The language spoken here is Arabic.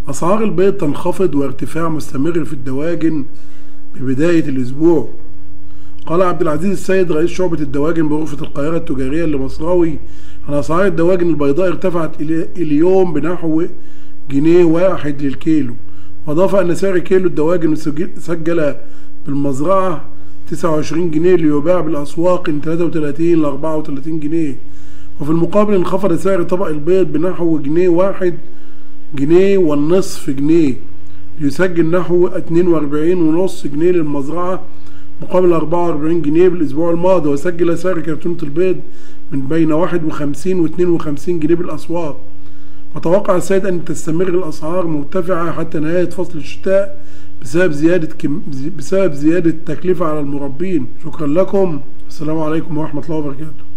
أسعار البيض تنخفض وارتفاع مستمر في الدواجن ببداية الأسبوع. قال عبد العزيز السيد رئيس شعبة الدواجن بغرفة القاهرة التجارية لمصراوي أن أسعار الدواجن البيضاء ارتفعت اليوم بنحو جنيه واحد للكيلو، وأضاف أن سعر كيلو الدواجن سجل بالمزرعة 29 جنيه ليباع بالأسواق من 33 ل 34 جنيه، وفي المقابل انخفض سعر طبق البيض بنحو جنيه والنصف جنيه ليسجل نحو 42.5 جنيه للمزرعة مقابل 44 جنيه بالأسبوع الماضي، وسجل سعر كرتونة البيض من بين 51 و 52 جنيه بالأسواق. وتوقع السيد أن تستمر الأسعار مرتفعة حتى نهاية فصل الشتاء بسبب زيادة التكلفة على المربين. شكرا لكم، السلام عليكم ورحمة الله وبركاته.